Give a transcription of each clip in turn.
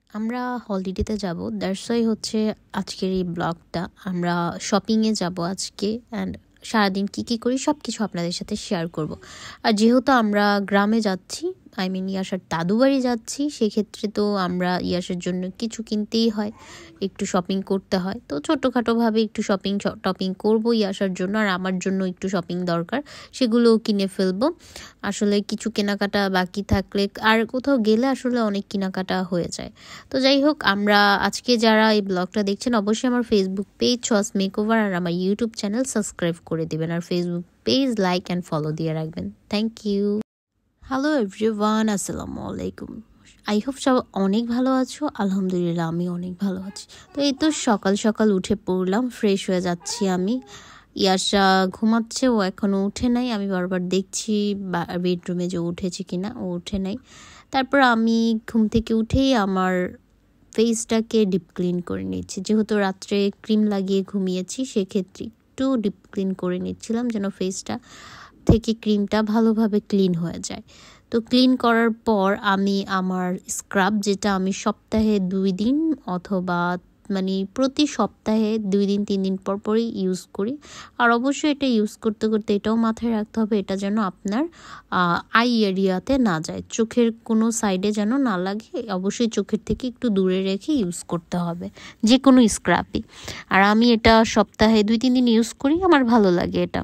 আমরা হলিডেতে যাব, that's why হচ্ছে আজকের এই ব্লগটা। আমরা শপিংয়ে যাব আজকে, অ্যান্ড সারাদিন কী করি সব কিছু আপনাদের সাথে শেয়ার করব। আর যেহেতু আমরা গ্রামে যাচ্ছি, ইয়াসার দাদু বাড়ি যাচ্ছি, সেক্ষেত্রে তো আমরা ইয়াসের জন্য কিছু কিনতেই হয়, একটু শপিং করতে হয়। তো ছোটোখাটোভাবে একটু টপিং করবো ইয়াসার জন্য, আর আমার জন্য একটু শপিং দরকার, সেগুলোও কিনে ফেলবো। আসলে কিছু কেনাকাটা বাকি থাকলে আর কোথাও গেলে আসলে অনেক কেনাকাটা হয়ে যায়। তো যাই হোক, আমরা আজকে যারা এই ব্লগটা দেখছেন অবশ্যই আমার ফেসবুক পেজ চয়েস মেকওভার আর আমার ইউটিউব চ্যানেল সাবস্ক্রাইব করে দেবেন, আর Facebook page like and follow দিয়ে রাখবেন। Thank you. হ্যালো এভরিওয়ান, আসসালামু আলাইকুম। আই হোপ সব অনেক ভালো আছো। আলহামদুলিল্লাহ আমি অনেক ভালো আছি। তো এই তো সকাল সকাল উঠে পড়লাম, ফ্রেশ হয়ে যাচ্ছি আমি। ইয়াসা ঘুমাচ্ছে, ও এখনও উঠে নাই। আমি বারবার দেখছি বেডরুমে যে উঠেছে কিনা, ও উঠে নাই। তারপর আমি ঘুম থেকে উঠেই আমার ফেসটাকে ডিপ ক্লিন করে নিচ্ছি। যেহেতু রাত্রে ক্রিম লাগিয়ে ঘুমিয়েছি, সেক্ষেত্রে একটু ডিপ ক্লিন করে নিচ্ছিলাম যেন ফেসটা থেকে ক্রিমটা ভালোভাবে ক্লিন হয়ে যায়। তো ক্লিন করার পর আমি আমার স্ক্রাব, যেটা আমি সপ্তাহে 2 দিন অথবা প্রতি সপ্তাহে 2 দিন 3 দিন পর পরই ইউজ করি। আর অবশ্যই এটা ইউজ করতে করতে এটাও মাথায় রাখতে হবে, এটা যেন আপনার আই এরিয়াতে না যায়, চোখের কোনো সাইডে যেন না লাগে। অবশ্যই চোখের থেকে একটু দূরে রেখে ইউজ করতে হবে যে কোনো স্ক্রাবই। আর আমি এটা সপ্তাহে 2-3 দিন ইউজ করি, আমার ভালো লাগে এটা।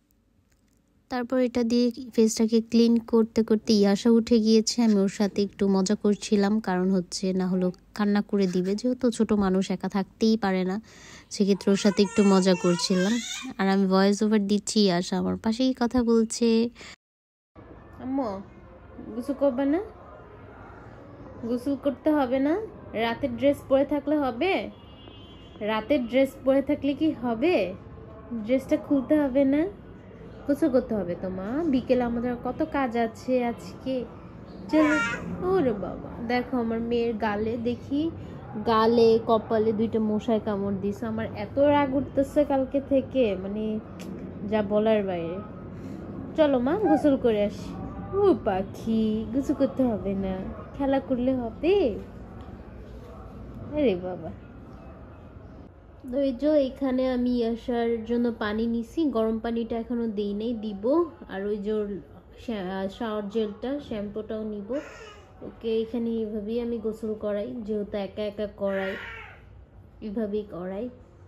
তারপর এটা দিয়ে ফেসটাকে ক্লিন করতে করতে ইয়াসা উঠে গিয়েছে। আমি ওর সাথে একটু মজা করছিলাম, কারণ হচ্ছে না হলো কান্না করে দিবে, যেহেতু ছোট মানুষ একা থাকতেই পারে না, সেক্ষেত্রে ওর সাথে একটু মজা করছিলাম। আর আমি ভয়েস ওভার দিচ্ছি, ইয়াসা আমার পাশেই কথা বলছে। আম্মু গোসল করবে না? গোসল করতে হবে না? রাতের ড্রেস পরে থাকলে হবে? রাতের ড্রেস পরে থাকলে কি হবে? ড্রেসটা খুলতে হবে না? গোসল করতে হবে তো মা, বিকেলে আমাদের কত কাজ আছে আজকে। চলো। ওরে বাবা, দেখো আমার মেয়ের গালে, দেখি গালে কপালে 2টা মশায় কামড় দিছে। আমার এত রাগ উঠতেছে কালকে থেকে, যা বলার বাইরে। চলো মা, গোসল করে আসি। ও পাখি, গোসল করতে হবে না, খেলা করলে হবে। আরে বাবা। এখানে আমি আসার জন্য পানি নিছি, গরম পানিটা এখনো দেই নাই, দিব। আর ওই যে শাওয়ার জেলটা, শ্যাম্পুটাও নিব। ওকে এখানে এইভাবেই আমি গোসল করাই, যেহেতু একা একা করাই, এইভাবেই করাই।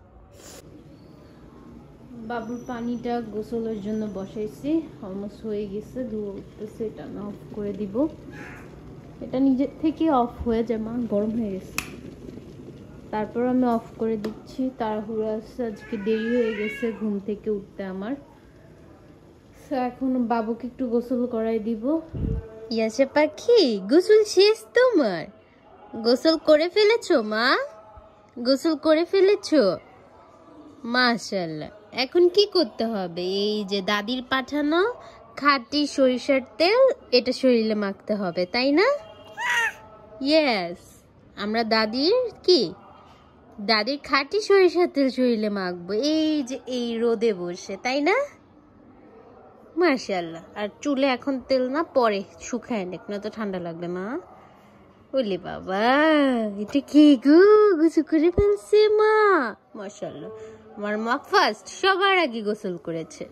বাবুর পানিটা গোসলের জন্য বসাইছি, অলমোস্ট হয়ে গেছে, ধুয়ে উঠতেছে। এটা না অফ করে দিব, এটা নিজের থেকে অফ হয়ে যায়, মা গরম হয়ে গেছে। তারপর আমি অফ করে দিচ্ছি, তাড়াহুড়ো আসছে, আজকে দেরি হয়ে গেছে ঘুম থেকে উঠতে আমার। এখন বাবুকে একটু গোসল করাই দিব। ইয়াসা পাখি, গোসল শেষ তোমার? গোসল করে ফেলেছো মা? গোসল করে ফেলেছো? মাশাআল্লাহ। এখন কি করতে হবে? এই যে দাদির পাঠানো খাঁটি সরিষার তেল, এটা শরীরে মাখতে হবে, তাই না? ইয়েস, আমরা দাদির খাঁটি সরিষার তেল শরীরে মাখবো, এই যে এই রোদে বসে, তাই না? মাশাআল্লাহ। আর চুলে এখন তেল না, পরে শুকায় নেক, না তো ঠান্ডা লাগবে মা। ওলে বাবা, এটা কি গো, গোসল করে ফেলছে মা। মাশাআল্লাহ, আমার মা ফার্স্ট, সবার আগে গোসল করেছে।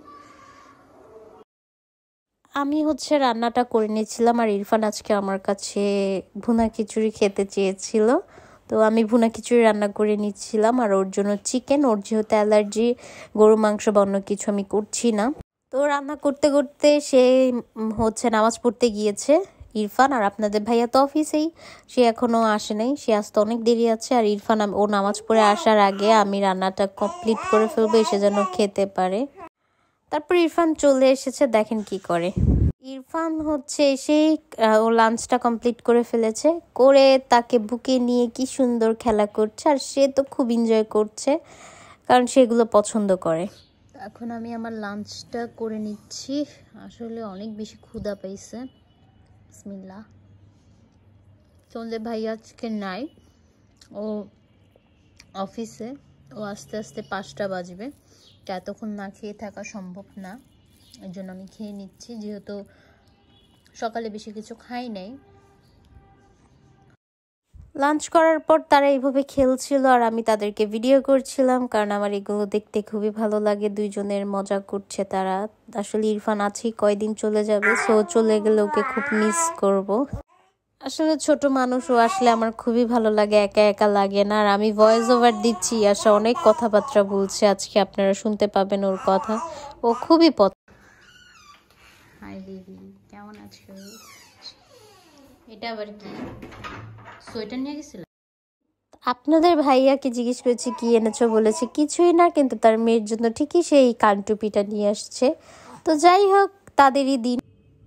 আমি রান্নাটা করে নিয়েছিলাম, আর ইরফান আজকে আমার কাছে ভুনা খিচুড়ি খেতে চেয়েছিল, তো আমি ভুনা খিচুড়ি রান্না করে নিচ্ছিলাম। আর ওর জন্য চিকেন, ওর যেহেতু অ্যালার্জি, গরু মাংস বা অন্য কিছু আমি করছি না। তো রান্না করতে করতে সে নামাজ পড়তে গিয়েছে ইরফান। আর আপনাদের ভাইয়া তো অফিসেই, সে এখনো আসে নাই, সে আসতে অনেক দেরি আছে। আর ইরফান ও নামাজ পড়ে আসার আগে আমি রান্নাটা কমপ্লিট করে ফেলবো, এসে যেন খেতে পারে। তারপর ইরফান চলে এসেছে, দেখেন কি করে। ইরফান এসেই ও লাঞ্চটা কমপ্লিট করে ফেলেছে, করে তাকে বুকে নিয়ে কি সুন্দর খেলা করছে, আর সে তো খুব এনজয় করছে, কারণ সেগুলো পছন্দ করে। এখন আমি আমার লাঞ্চটা করে নিচ্ছি, আসলে অনেক বেশি ক্ষুধা পাইছে। বিসমিল্লাহ। সন্ধ্যে ভাই আজকে নাই, ও অফিসে, ও আস্তে আস্তে 5টা বাজবে, তো এতক্ষণ না খেয়ে থাকা সম্ভব না, এর জন্য আমি খেয়ে নিচ্ছি, যেহেতু সকালে বেশি কিছু খাই নাই। লাঞ্চ করার পর তারা এইভাবে খেলছিল আর আমি তাদেরকে ভিডিও করছিলাম, কারণ আমার এগুলো দেখতে খুবই ভালো লাগে। দুইজনের মজা করছে তারা। আসলে ইরফান আছেই, কয়দিন চলে যাবে, সো চলে গেলে ওকে খুব মিস করব। আসলে ছোট মানুষও আসলে আমার খুবই ভালো লাগে, একা একা লাগে না। আর আমি ভয়েস ওভার দিচ্ছি, আসলে অনেক কথাবার্তা বলছে আজকে, আপনারা শুনতে পাবেন ওর কথা। ও খুবই হাই দিদি, কেমন আছো? এটা আবার কি সোয়েটার নিয়ে গেছিল? আপনাদের ভাইয়াকে জিজ্ঞেস করেছি কি এনেছো, বলেছে কিছুই না, কিন্তু তার মেয়ের জন্য ঠিকই সেই কানটুপিটা নিয়ে আসছে। তো যাই হোক, তাদেরই দিন।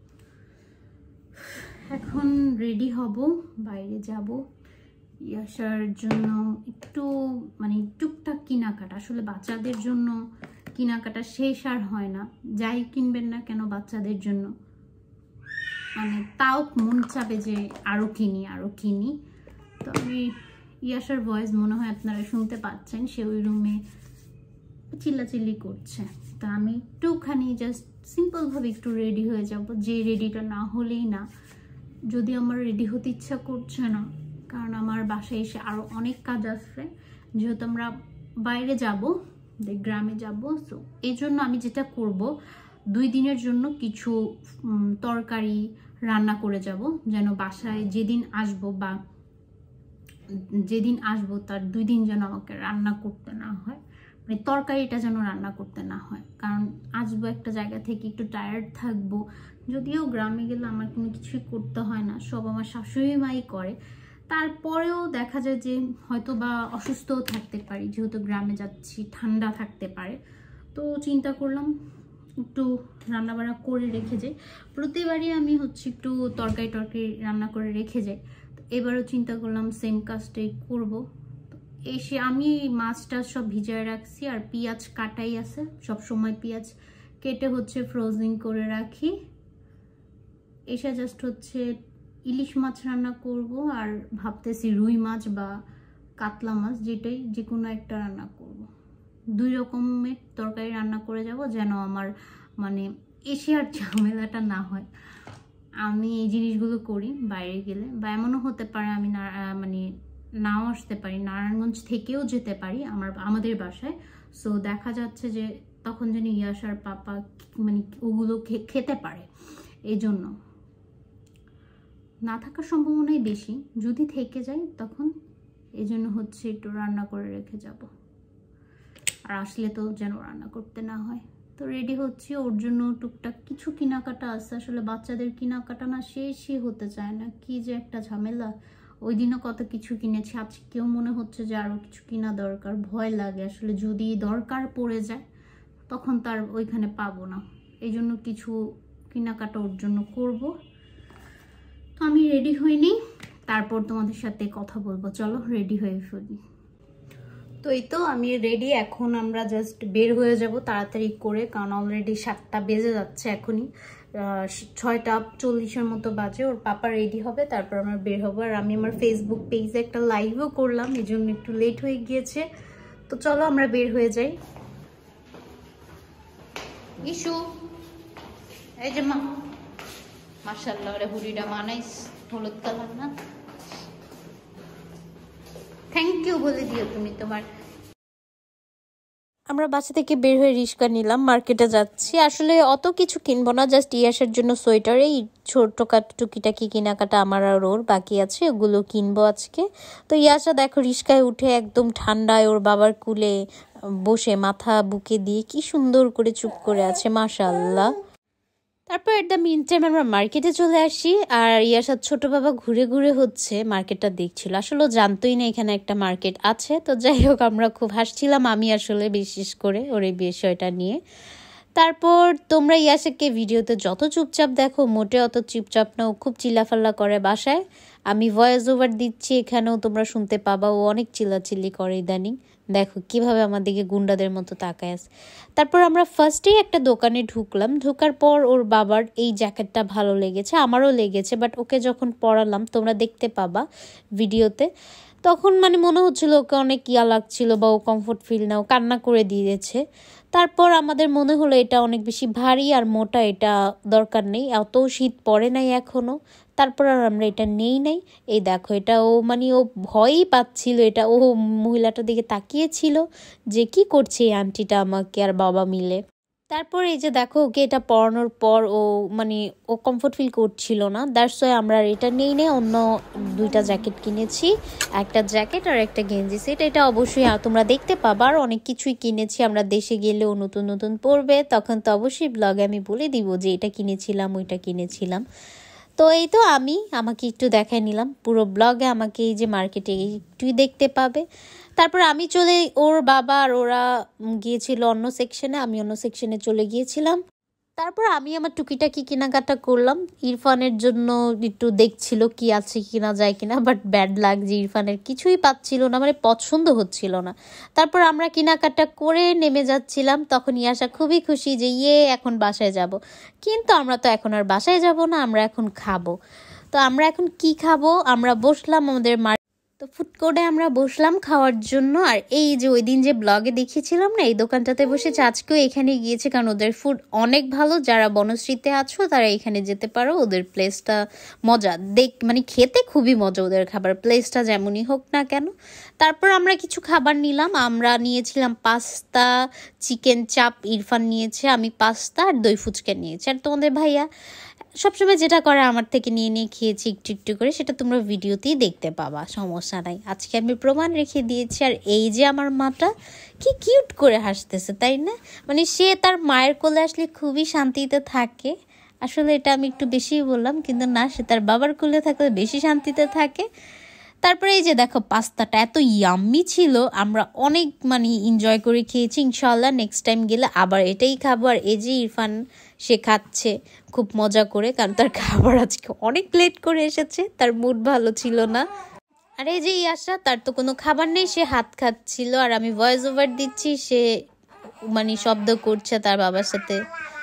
এখন রেডি হব, বাইরে যাব। ইয়াসার জন্য একটু মানে টুকটাক কেনাকাটা, আসলে বাচ্চাদের জন্য কেনাকাটা শেষ আর হয় না। যাই কিনবেন না কেন বাচ্চাদের জন্য, মানে তাও মন চাবে যে আরো কিনি। তো আমি ইয়াসার ভয়েস মনে হয় আপনারা শুনতে পাচ্ছেন, সে ওই রুমে চিল্লাচিল্লি করছে। তো আমি একটুখানি জাস্ট সিম্পল ভাবে একটু রেডি হয়ে যাব, যে রেডিটা না হলেই না। যদি আমার রেডি হতে ইচ্ছা করছে না, কারণ আমার বাসায় এসে আরো অনেক কাজ আছে, যেহেতু আমরা বাইরে যাব, গ্রামে যাব। সো এই জন্য আমি যেটা করব, 2 দিনের জন্য কিছু তরকারি রান্না করে যাব, যেন বাসায় যেদিন আসবো তার 2 দিন যেন আমাকে রান্না করতে না হয়, মানে তরকারিটা যেন রান্না করতে না হয়। কারণ আসবো একটা জায়গা থেকে, একটু টায়ার্ড থাকবো। যদিও গ্রামে গেলে আমার কোনো কিছুই করতে হয় না, সব আমার শাশুড়ি মাই করে। তারপরেও দেখা যায় যে হয়তো বা অসুস্থও থাকতে পারি, যেহেতু গ্রামে যাচ্ছি, ঠান্ডা থাকতে পারে। তো চিন্তা করলাম একটু রান্নাবান্না করে রেখে যাই। প্রতিবারই আমি একটু তরকারি রান্না করে রেখে যাই। এবারও চিন্তা করলাম সেম কাজটাই করব। এসে আমি মাছটা সব ভিজায় রাখছি, আর পেঁয়াজ কাটাই আছে, সব সময় পেঁয়াজ কেটে ফ্রোজিং করে রাখি। এসে জাস্ট ইলিশ মাছ রান্না করব, আর ভাবতেছি রুই মাছ বা কাতলা মাছ, যে কোনো একটা রান্না করব। 2 রকমের তরকারি রান্না করে যাব, যেন আমার মানে এসে আর ঝামেলাটা না হয়। আমি এই জিনিসগুলো করি বাইরে গেলে, বা এমনও হতে পারে আমি মানে নাও আসতে পারি, নারায়ণগঞ্জ থেকেও যেতে পারি আমাদের বাসায়। সো দেখা যাচ্ছে যে তখন যেন ইয়াসার পাপা মানে ওগুলো খেতে পারে, এই জন্য না থাকার সম্ভাবনাই বেশি। যদি থেকে যায় তখন এই জন্য একটু রান্না করে রেখে যাব, আর আসলে তো যেন রান্না করতে না হয়। তো রেডি হচ্ছি, ওর জন্য টুকটাক কিছু কেনাকাটা আছে। আসলে বাচ্চাদের কেনাকাটা না শেষই হতে চায় না, কি যে একটা ঝামেলা। ওই দিনও কত কিছু কিনেছি, আজকেও মনে হচ্ছে যে আরো কিছু কিনা দরকার। ভয় লাগে আসলে, যদি দরকার পড়ে যায় তখন তার ওইখানে পাবো না। এই জন্য কিছু কেনাকাটা ওর জন্য করব। তো আমি রেডি হইনি, তারপর তোমাদের সাথে কথা বলবো। চলো রেডি হয়ে ফেলি। তো এই তো আমি রেডি, এখন আমরা জাস্ট বের হয়ে যাব তাড়াতাড়ি করে, কারণ অলরেডি 7টা বেজে যাচ্ছে। এখনই 6:40 মতো বাজে। ওর পাপা রেডি হবে, তারপর আমরা বের হবো। আর আমি আমার ফেসবুক পেজে একটা লাইভও করলাম, এই জন্য একটু লেট হয়ে গিয়েছে। তো চলো আমরা বের হয়ে যাই। ইস্যু এই যে মাশাআল্লাহ, ওরে হুডিটা মানাইস, হলুদ কালার না? থ্যাংক ইউ বলে দিও তুমি তোমার। আমরা বাসা থেকে বের হয়ে রিক্সা নিলাম, মার্কেটে যাচ্ছি। আসলে অত কিছু কিনবো না, জাস্ট ইয়াসের জন্য সোয়েটার, এই ছোটখাটো টুকিটাকি কেনাকাটা আমার আর ওর বাকি আছে, ওগুলো কিনবো আজকে। তো ইয়াসা দেখো রিক্সায় উঠে একদম ঠান্ডায় ওর বাবার কুলে বসে মাথা বুকে দিয়ে কি সুন্দর করে চুপ করে আছে, মাশাআল্লাহ। তারপর এট দ্য মিন টাইম আমরা মার্কেটে চলে আসি, আর ইয়াসার ছোট বাবা ঘুরে ঘুরে মার্কেটটা দেখছিল। আসলে জানতোই না এখানে একটা মার্কেট আছে। তো যাই হোক, আমরা খুব হাসছিলাম, আমি আসলে বিশেষ করে ওর এই বিষয়টা নিয়ে। তারপর তোমরা ইয়াসাকে ভিডিওতে যত চুপচাপ দেখো, মোটে অত চুপচাপ না, ও খুব চিল্লাফাল্লা করে বাসায়। আমি ভয়েস ওভার দিচ্ছি, এখানেও তোমরা শুনতে পাবা, ও অনেক চিল্লাচিল্লি করে ইদানিং। দেখো কিভাবে আমার দিকে গুন্ডাদের মতো তাকায় আছে। তারপর আমরা ফার্স্টেই একটা দোকানে ঢুকলাম। ঢোকার পর ওর বাবার এই জ্যাকেটটা ভালো লেগেছে, আমারও লেগেছে, বাট ওকে যখন পরালাম, তোমরা দেখতে পাবা ভিডিওতে, তখন মানে মনে হচ্ছিল ওকে অনেক ইয়া লাগছিল, বা ও কমফোর্ট ফিল না, ও কান্না করে দিয়েছে। তারপর আমাদের মনে হলো এটা অনেক বেশি ভারী আর মোটা, এটা দরকার নেই, এত শীত পড়ে নাই এখনো। তারপর আর আমরা এটা নেই নাই। এই দেখো এটা ও মানে ও ভয়ই পাচ্ছিল, এটা ও মহিলাটার দিকে তাকিয়েছিল যে কি করছে এই আন্টিটা আমাকে আর বাবা মিলে। তারপর এই যে দেখো ওকে এটা পরানোর পর ও মানে ও কমফোর্ট ফিল করছিল না, দ্যাটস ওয়াই আমরা আর এটা নেই নেই, অন্য 2টা জ্যাকেট কিনেছি, একটা জ্যাকেট আর একটা গেঞ্জি সেট। এটা অবশ্যই তোমরা দেখতে পাবা, আর অনেক কিছুই কিনেছি আমরা দেশে গেলেও নতুন নতুন পরবে, তখন তো অবশ্যই ব্লগে আমি বলে দিব যে এটা কিনেছিলাম ওইটা কিনেছিলাম। তো এই তো আমি আমাকে একটু দেখাই নিলাম, পুরো ব্লগে আমাকে এই যে মার্কেটে একটুই দেখতে পাবে। তারপর আমি চলে, ওর বাবা আর ওরা গিয়েছিল অন্য সেকশনে, আমি অন্য সেকশনে চলে গিয়েছিলাম। তারপর আমি আমার টুকিটাকি কেনাকাটা করলাম। ইরফানের জন্য একটু দেখছিল কি আছে কিনা যায় কিনা, বাট ব্যাড লাগছে, ইরফানের কিছুই পাচ্ছিল না, মানে পছন্দ হচ্ছিল না। তারপর আমরা কেনাকাটা করে নেমে যাচ্ছিলাম, তখন ইয়াশা খুবই খুশি যে এখন বাসায় যাব। কিন্তু আমরা তো এখন আর বাসায় যাব না, আমরা এখন খাবো। তো আমরা এখন কি খাবো, আমরা বসলাম আমাদের তো ফুড কোর্টে আমরা বসলাম খাওয়ার জন্য। আর এই যে ওই দিন যে ব্লগে দেখিয়েছিলাম না, এই দোকানটাতে বসেছে, আজকেও এখানে গিয়েছে, কারণ ওদের ফুড অনেক ভালো। যারা বনশ্রীতে আছো তারা এখানে যেতে পারো, ওদের প্লেসটা মজা, মানে খেতে খুবই মজা ওদের খাবার, প্লেসটা যেমনই হোক না কেন। তারপর আমরা কিছু খাবার নিলাম, আমরা নিয়েছিলাম পাস্তা, চিকেন চাপ, ইরফান নিয়েছে, আমি পাস্তা আর দই ফুচকা নিয়েছি। আর তোমাদের ভাইয়া সবসময় যেটা করে আমার থেকে নিয়ে নিয়ে খেয়েছি একটু একটু করে, সেটা তোমরা ভিডিওতেই দেখতে পাবা, সমস্যা নাই, আজকে আমি প্রমাণ রেখে দিয়েছি। আর এই যে আমার মাটা কি কিউট করে হাসতেছে তাই না, মানে সে তার মায়ের কোলে আসলে খুবই শান্তিতে থাকে। আসলে এটা আমি একটু বেশি বললাম, কিন্তু না, সে তার বাবার কোলে থাকলে বেশি শান্তিতে থাকে। তারপরে এই যে দেখো পাস্তাটা এত ইয়াম্মি ছিল, আমরা অনেক মানে এনজয় করে খেয়েছি। ইনশাল্লাহ নেক্সট টাইম গেলে আবার এটাই খাবো। আর এই যে ইরফান সে খাচ্ছে খুব মজা করে, কারণ তার খাবার আজকে অনেক লেট করে এসেছে, তার মুড ভালো ছিল না। আর এই যে ইয়াশা, তার তো কোনো খাবার নেই, সে হাত খাচ্ছিল, আর আমি ভয়েস ওভার দিচ্ছি, সে মানে শব্দ করছে তার বাবার সাথে।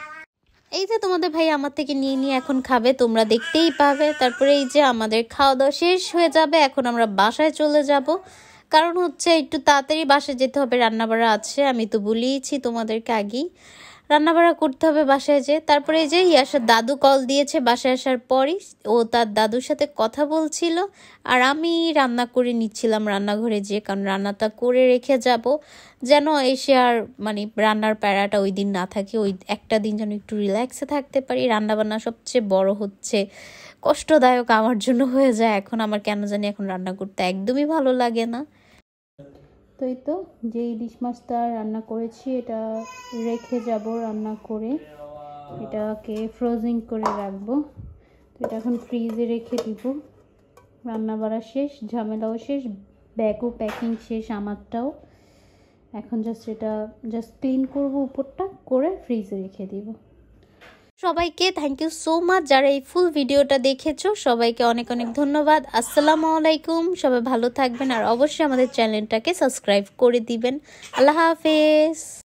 এই যে তোমাদের ভাই আমার থেকে নিয়ে নিয়ে এখন খাবে, তোমরা দেখতেই পাবে। তারপরে এই যে আমাদের খাওয়া দাওয়া শেষ হয়ে যাবে, এখন আমরা বাসায় চলে যাব, কারণ হচ্ছে একটু তাড়াতাড়ি বাসায় যেতে হবে, রান্নাবাড়া আছে, আমি তো বলেইছি তোমাদেরকে আগেই, রান্নাবাড়া করতে হবে বাসায় যে। তারপরে এই যে ইয়াসার দাদু কল দিয়েছে বাসায় আসার পরই, ও তার দাদুর সাথে কথা বলছিল, আর আমি রান্না করে নিচ্ছিলাম রান্নাঘরে যে, কারণ রান্নাটা করে রেখে যাব, যেন এসে আর মানে রান্নার প্যারাটা ওই দিন না থাকে, ওই একটা দিন যেন একটু রিল্যাক্সে থাকতে পারি। রান্নাবান্না সবচেয়ে বড় হচ্ছে কষ্টদায়ক আমার জন্য হয়ে যায়, এখন আমার কেন জানি এখন রান্না করতে একদমই ভালো লাগে না। তো এই তো যে ইলিশ মাছটা রান্না করেছি, এটা রেখে যাব রান্না করে, এটাকে ফ্রোজিং করে রাখবো। তো এটা এখন ফ্রিজে রেখে দিব, রান্না বাড়া শেষ, ঝামেলাও শেষ, ব্যাগও প্যাকিং শেষ আমারটাও, এখন এটা জাস্ট ক্লিন করব, উপরটা করে ফ্রিজে রেখে দিব। সবাইকে থ্যাংক ইউ সো মাচ যারা এই ফুল ভিডিওটা দেখেছো, সবাইকে অনেক অনেক ধন্যবাদ। আসসালামু আলাইকুম, সবাই ভালো থাকবেন, আর অবশ্যই আমাদের চ্যানেলটাকে সাবস্ক্রাইব করে দিবেন। আল্লাহ হাফেজ।